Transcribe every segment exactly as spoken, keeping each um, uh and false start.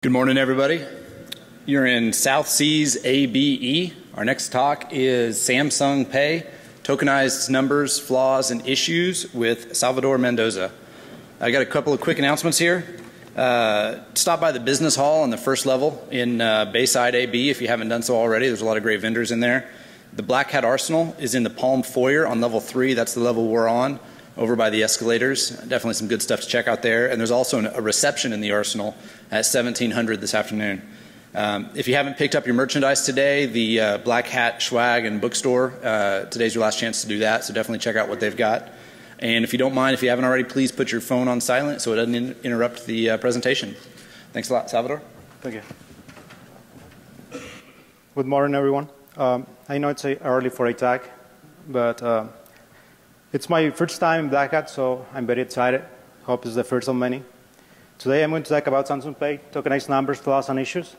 Good morning, everybody. You're in South Seas A B E. Our next talk is Samsung Pay, Tokenized Numbers, Flaws, and Issues with Salvador Mendoza. I got a couple of quick announcements here. Uh, stop by the business hall on the first level in uh, Bayside A B if you haven't done so already. There's a lot of great vendors in there. The Black Hat Arsenal is in the Palm Foyer on level three. That's the level we're on, over by the escalators. Definitely some good stuff to check out there. And there's also a reception in the Arsenal at seventeen hundred this afternoon. Um, if you haven't picked up your merchandise today, the uh, Black Hat Swag and Bookstore, uh, today's your last chance to do that, so definitely check out what they've got. And if you don't mind, if you haven't already, please put your phone on silent so it doesn't in interrupt the uh, presentation. Thanks a lot. Salvador? Thank you. Good morning, everyone. Um, I know it's early for a talk, but uh, it's my first time in Black Hat, so I'm very excited. Hope it's the first of many. Today I'm going to talk about Samsung Pay, tokenized numbers, flaws, and issues.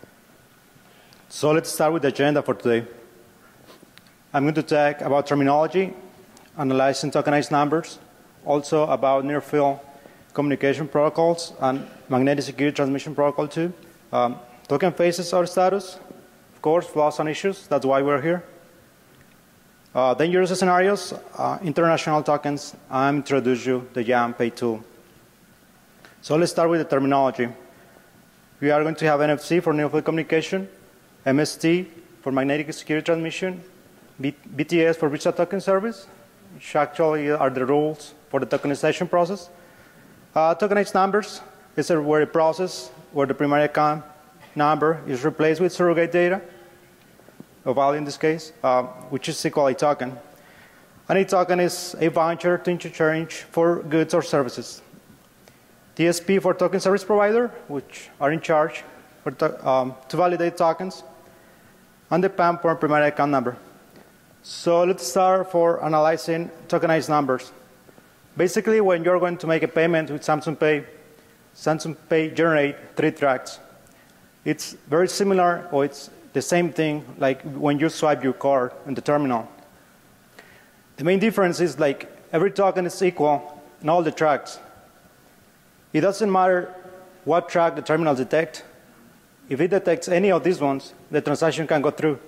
So let's start with the agenda for today. I'm going to talk about terminology, analyzing tokenized numbers, also about near-field communication protocols and magnetic security transmission protocol too. Um, token phases or status, of course, flaws and issues. That's why we're here. Uh, dangerous scenarios, uh, international tokens, and introduce you the Jam Pay tool. So let's start with the terminology. We are going to have N F C for near-field communication, M S T for magnetic security transmission, B T S for visa token service, which actually are the rules for the tokenization process. Uh, tokenized numbers is a, where a process where the primary account number is replaced with surrogate data, a value in this case, uh, which is equal a token. And a token is a voucher to interchange for goods or services. T S P for token service provider, which are in charge for to, um, to validate tokens, and the P A M for primary account number. So let's start for analyzing tokenized numbers. Basically, when you're going to make a payment with Samsung Pay, Samsung Pay generate three tracks. It's very similar, or it's the same thing like when you swipe your card in the terminal. The main difference is like every token is equal in all the tracks. It doesn't matter what track the terminal detects. If it detects any of these ones, the transaction can go through.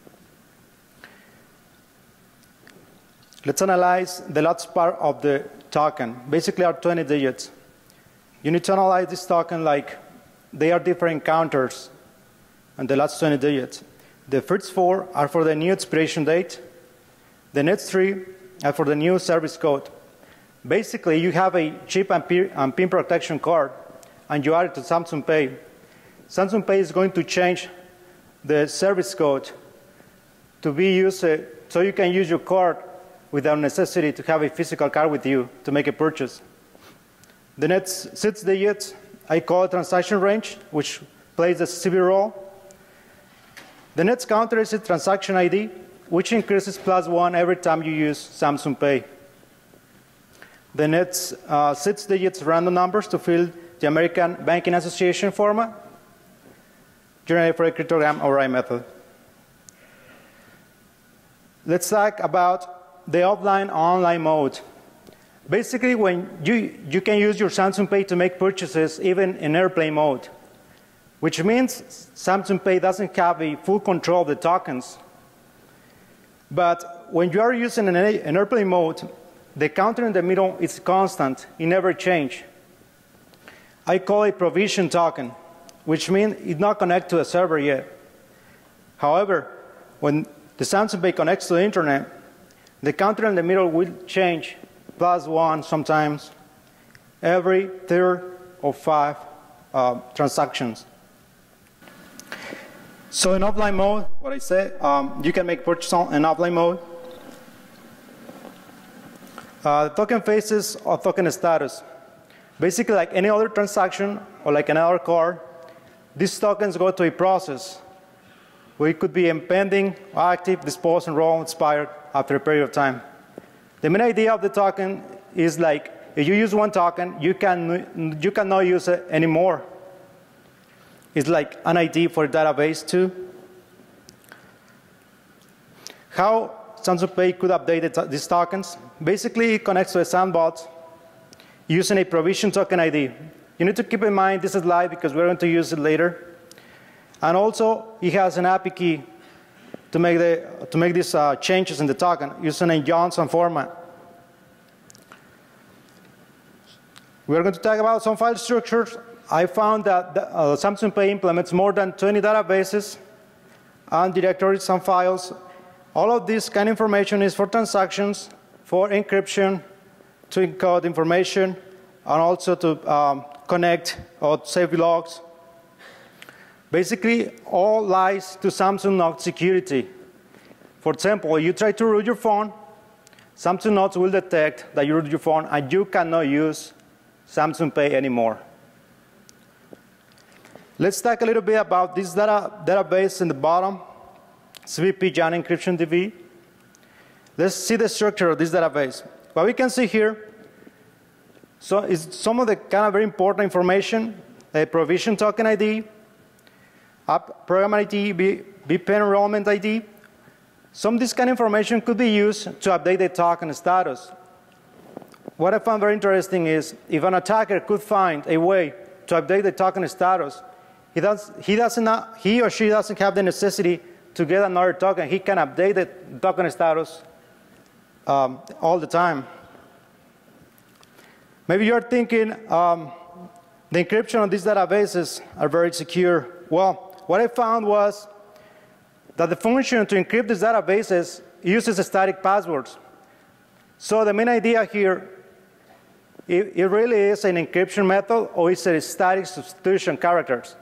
Let's analyze the last part of the token. Basically, are twenty digits. You need to analyze this token like they are different counters and the last twenty digits. The first four are for the new expiration date. The next three are for the new service code. Basically, you have a chip and PIN protection card, and you add it to Samsung Pay. Samsung Pay is going to change the service code to be used uh, so you can use your card without necessity to have a physical card with you to make a purchase. The next six digits, I call it transaction range, which plays a C V role. The next counter is a transaction I D, which increases plus one every time you use Samsung Pay. The next uh, six digits random numbers to fill the American Banking Association format, generated for a cryptogram or method. Let's talk about the offline online mode. Basically, when you, you can use your Samsung Pay to make purchases even in airplane mode, which means Samsung Pay doesn't have a full control of the tokens. But when you are using an, an airplane mode, the counter in the middle is constant, it never changes. I call it provision token, which means it's not connected to a server yet. However, when the Samsung Pay connects to the internet, the counter in the middle will change plus one sometimes every third or five uh, transactions. So in offline mode, what I said, um, you can make purchases in offline mode. Uh, the token phases or token status. Basically, like any other transaction or like another card, these tokens go to a process where it could be impending, active, disposed, enrolled, expired after a period of time. The main idea of the token is like if you use one token, you, can, you cannot use it anymore. It's like an I D for a database too. How Samsung Pay could update these tokens? Basically, it connects to a sandbox using a provision token I D. You need to keep in mind this is live because we're going to use it later. And also, it has an A P I key to make, the, to make these uh, changes in the token using a Johnson format. We're going to talk about some file structures. I found that the, uh, Samsung Pay implements more than twenty databases and directories and files. All of this kind of information is for transactions, for encryption, to encode information, and also to um, connect or save logs. Basically, all lies to Samsung Note security. For example, you try to root your phone, Samsung Notes will detect that you root your phone, and you cannot use Samsung Pay anymore. Let's talk a little bit about this data, database in the bottom, C V P Jan Encryption D B. Let's see the structure of this database. What we can see here, so is some of the kind of very important information, a provision token I D, app program I D, V P N enrollment I D. Some of this kind of information could be used to update the token status. What I found very interesting is if an attacker could find a way to update the token status, he, does, he, doesn't not, he or she doesn't have the necessity to get another token. He can update the token status um, all the time. Maybe you're thinking um, the encryption on these databases are very secure. Well, what I found was that the function to encrypt these databases uses static passwords. So the main idea here, it, it really is an encryption method, or it's a static substitution characters.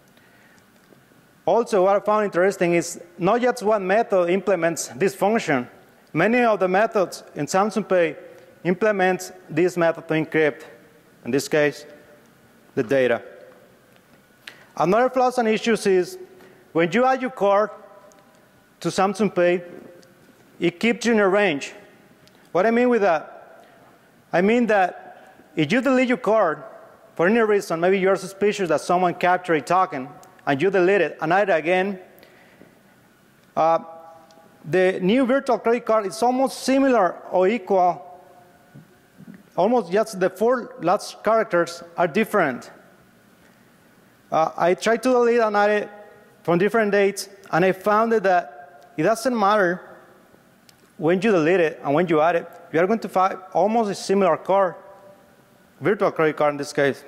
Also, what I found interesting is not just one method implements this function. Many of the methods in Samsung Pay implement this method to encrypt, in this case, the data. Another flaws and issues is when you add your card to Samsung Pay, it keeps you in a range. What I mean with that? I mean that if you delete your card for any reason, maybe you're suspicious that someone captured a token and you delete it and add it again, uh, the new virtual credit card is almost similar or equal, almost just the four last characters are different. Uh, I tried to delete and add it from different dates, and I found that it doesn't matter when you delete it and when you add it, you are going to find almost a similar card, virtual credit card in this case.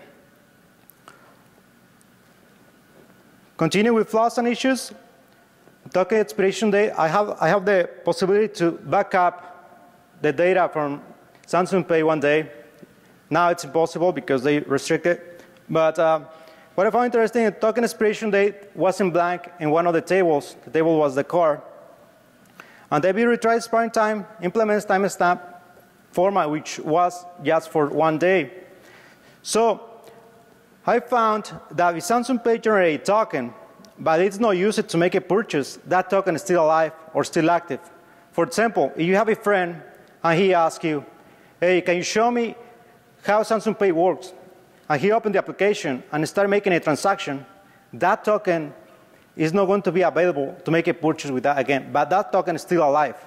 Continue with flaws and issues. Token expiration date, I have, I have the possibility to back up the data from Samsung Pay one day. Now it's impossible because they restrict it. But uh, what I found interesting, the token expiration date wasn't blank in one of the tables. The table was the card. And the V retry expiring time implements timestamp format, which was just for one day. So I found that if Samsung Pay generates a token, but it's not used to make a purchase, that token is still alive or still active. For example, if you have a friend and he asks you, hey, can you show me how Samsung Pay works? And he opened the application and started making a transaction, that token is not going to be available to make a purchase with that again, but that token is still alive.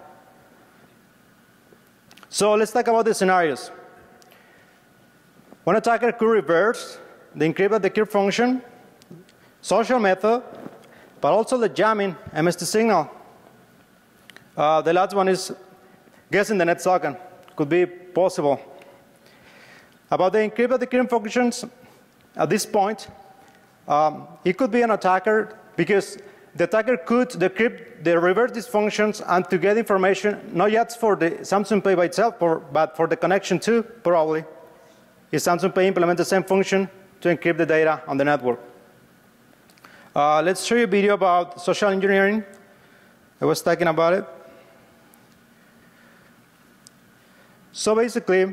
So let's talk about the scenarios. One attacker could reverse the encrypt at the decrypt function, social method, but also the jamming M S T signal. Uh, the last one is guessing the next token. Could be possible. About the encrypt at the decrypt functions, at this point, um, it could be an attacker because the attacker could decrypt the reverse these functions and to get information not just for the Samsung Pay by itself, for, but for the connection too, probably. If Samsung Pay implements the same function to encrypt the data on the network. Uh, let's show you a video about social engineering. I was talking about it. So basically,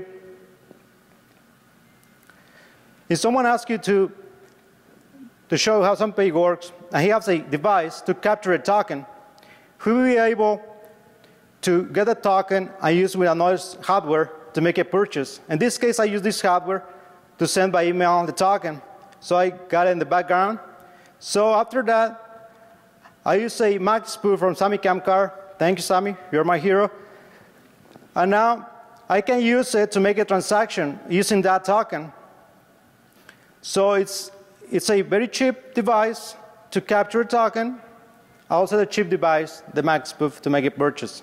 if someone asks you to, to show how Samsung Pay works, and he has a device to capture a token, he will be able to get a token and use with another hardware to make a purchase. In this case, I use this hardware to send by email the token. So I got it in the background. So after that, I use a Mac spoof from Sammy Camcar. Thank you, Sammy. You're my hero. And now I can use it to make a transaction using that token. So it's, it's a very cheap device to capture a token, also the cheap device, the max spoof, to make a purchase.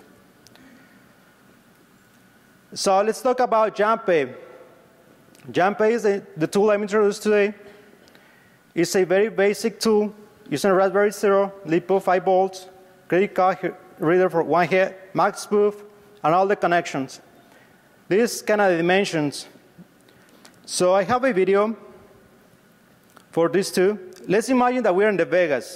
So let's talk about JamPay. JamPay is a, the tool I'm introduced today. It's a very basic tool using a Raspberry Zero, LiPo five volts, credit card reader for one hit, max spoof, and all the connections. These kind of dimensions. So I have a video for these two. Let's imagine that we're in the Vegas.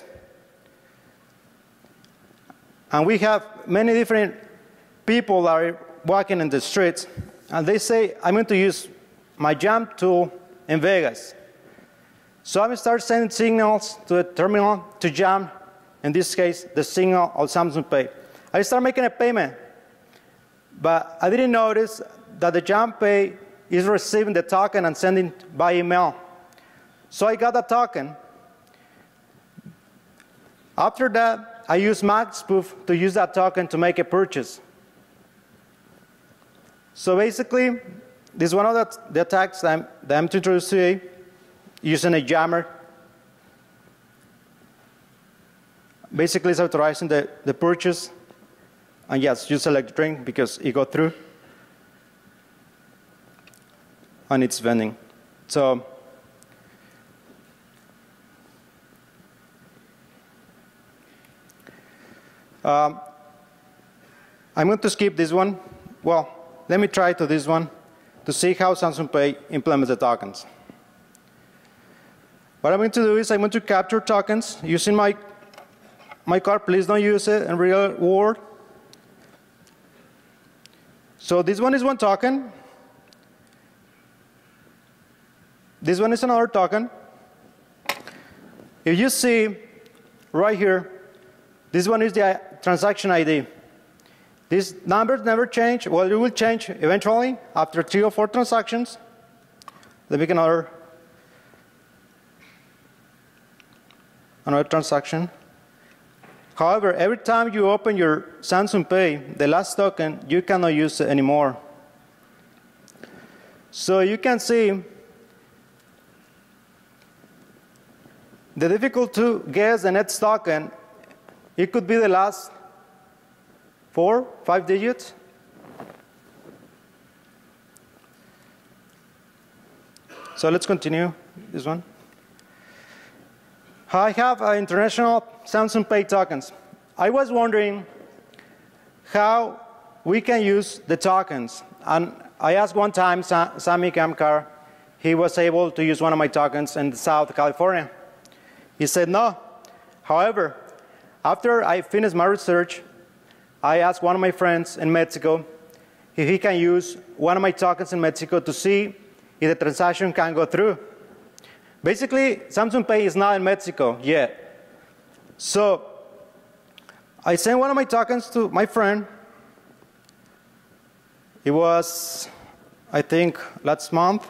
And we have many different people that are walking in the streets. And they say, I'm going to use my Jam tool in Vegas. So I'm going to start sending signals to the terminal to Jam, in this case, the signal of Samsung Pay. I start making a payment. But I didn't notice that the JamPay is receiving the token and sending by email. So I got the token. After that, I use MaxSpoof to use that token to make a purchase. So basically, this is one of the, the attacks that I'm, that I'm to introduce today, using a jammer. Basically, it's authorizing the, the purchase. And yes, you select drink because it got through. And it's vending. So um, I'm going to skip this one. Well, let me try to this one to see how Samsung Pay implements the tokens. What I'm going to do is I'm going to capture tokens using my, my card. Please don't use it in real world. So this one is one token. This one is another token. If you see right here, this one is the transaction I D. These numbers never change. Well, it will change eventually after three or four transactions. Let me make another, another transaction. However, every time you open your Samsung Pay, the last token, you cannot use it anymore. So you can see the difficult to guess the next token. It could be the last four, five digits. So let's continue this one. I have uh, international Samsung Pay tokens. I was wondering how we can use the tokens. And I asked one time Sa Sami Kamkar, he was able to use one of my tokens in South California. He said no. However, after I finished my research, I asked one of my friends in Mexico if he can use one of my tokens in Mexico to see if the transaction can go through. Basically, Samsung Pay is not in Mexico yet. So I sent one of my tokens to my friend. It was, I think, last month.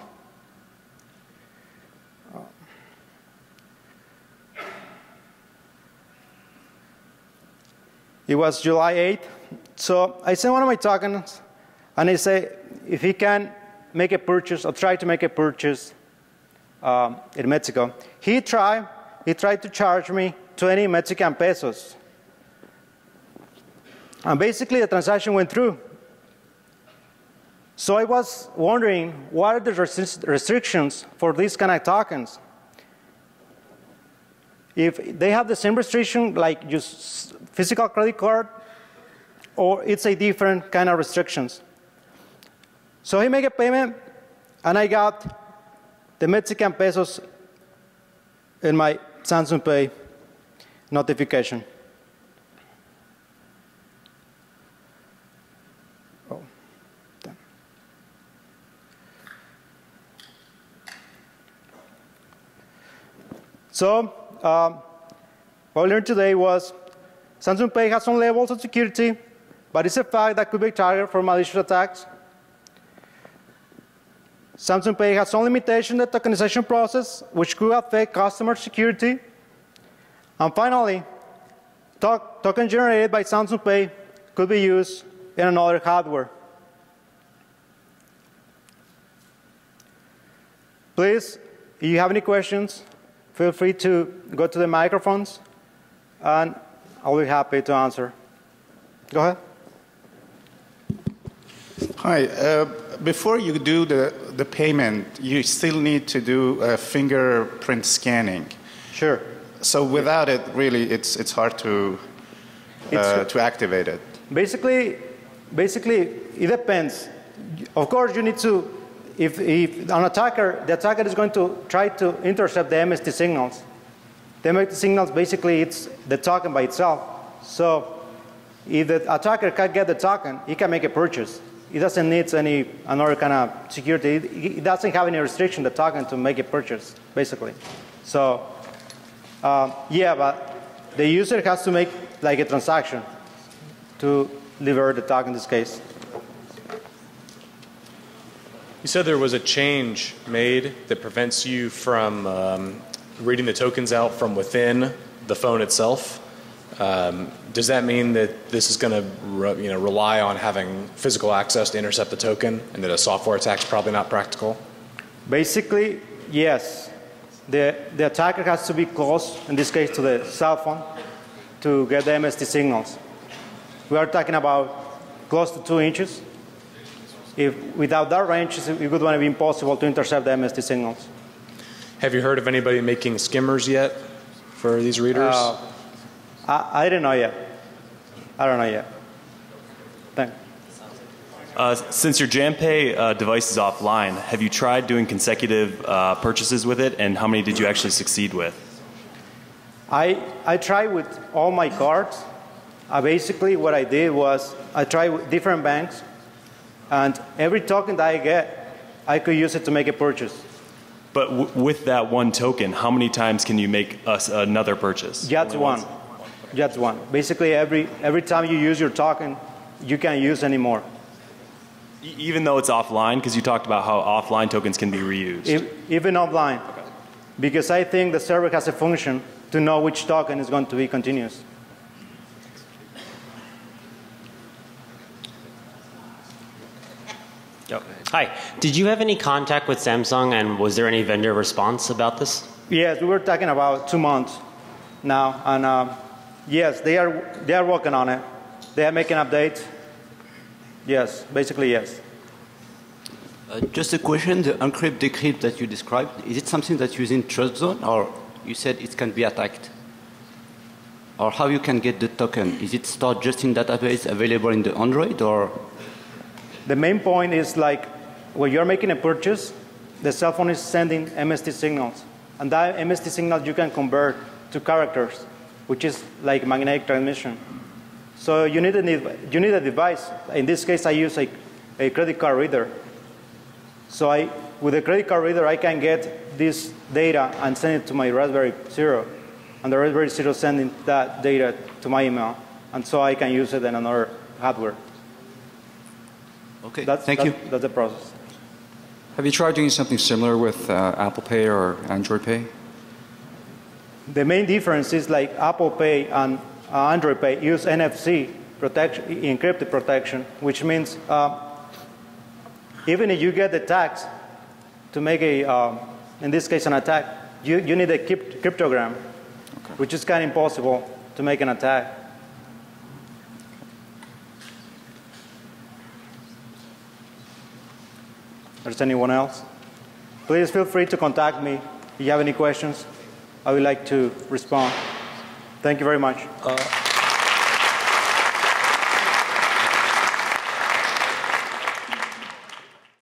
It was July eighth. So I sent one of my tokens, and I say if he can make a purchase or try to make a purchase um, in Mexico. He tried, he tried to charge me twenty Mexican pesos. And basically the transaction went through. So I was wondering, what are the restri restrictions for these kind of tokens? If they have the same restriction like just physical credit card, or it's a different kind of restrictions. So he made a payment, and I got the Mexican pesos in my Samsung Pay notification. Oh, damn. So um, what we learned today was Samsung Pay has some levels of security, but it's a fact that could be targeted for malicious attacks. Samsung Pay has some limitation in the tokenization process, which could affect customer security. And finally, to token generated by Samsung Pay could be used in another hardware. Please if you have any questions, feel free to go to the microphones, and I'll be happy to answer. Go ahead. Hi. Uh, before you do the, the payment, you still need to do uh, fingerprint scanning. Sure. So without it, really, it's, it's hard to, uh, to activate it. Basically, basically, it depends. Of course, you need to, if, if an attacker, the attacker is going to try to intercept the M S T signals. The M S T signals, basically, it's the token by itself. So if the attacker can get the token, he can make a purchase. It doesn't need any another kind of security. It, it doesn't have any restriction, the token, to make a purchase, basically. So, uh, yeah, but the user has to make like a transaction to deliver the token in this case. You said there was a change made that prevents you from um, reading the tokens out from within the phone itself. Um, does that mean that this is going to re you know, rely on having physical access to intercept the token, and that a software attack is probably not practical? Basically, yes. The, the attacker has to be close, in this case, to the cell phone to get the M S T signals. We are talking about close to two inches. If without that range, it would be impossible to intercept the M S T signals. Have you heard of anybody making skimmers yet for these readers? Uh, I, I don't know yet. I don't know yet. Thanks. Uh, since your JamPay uh, device is offline, have you tried doing consecutive uh, purchases with it, and how many did you actually succeed with? I, I tried with all my cards. Uh, basically, what I did was I tried with different banks, and every token that I get, I could use it to make a purchase. But w with that one token, how many times can you make us another purchase? Just one. Just one. Basically, every, every time you use your token, you can't use any more. E even though it's offline, because you talked about how offline tokens can be reused. If, even offline. Okay. Because I think the server has a function to know which token is going to be continuous. Yep. Hi. Did you have any contact with Samsung, and was there any vendor response about this? Yes, we were talking about two months now, and uh, yes, they are they are working on it. They are making updates. Yes, basically yes. Uh, just a question: the encrypt decrypt that you described, is it something that you use in trust zone, or you said it can be attacked? Or how you can get the token? Is it stored just in database available in the Android, or? The main point is like when you're making a purchase, the cell phone is sending M S T signals. And that M S T signal you can convert to characters, which is like magnetic transmission. So you need a, you need a device. In this case, I use a, a credit card reader. So I, with a credit card reader, I can get this data and send it to my Raspberry Zero. And the Raspberry Zero sending that data to my email. And so I can use it in another hardware. Okay, that's, thank that's, you. That's the process. Have you tried doing something similar with uh, Apple Pay or Android Pay? The main difference is like Apple Pay and uh, Android Pay use N F C protection, encrypted protection, which means uh, even if you get the tags to make a, uh, in this case, an attack, you, you need a cryptogram, okay, which is kind of impossible to make an attack. There's anyone else? Please feel free to contact me if you have any questions. I would like to respond. Thank you very much. Uh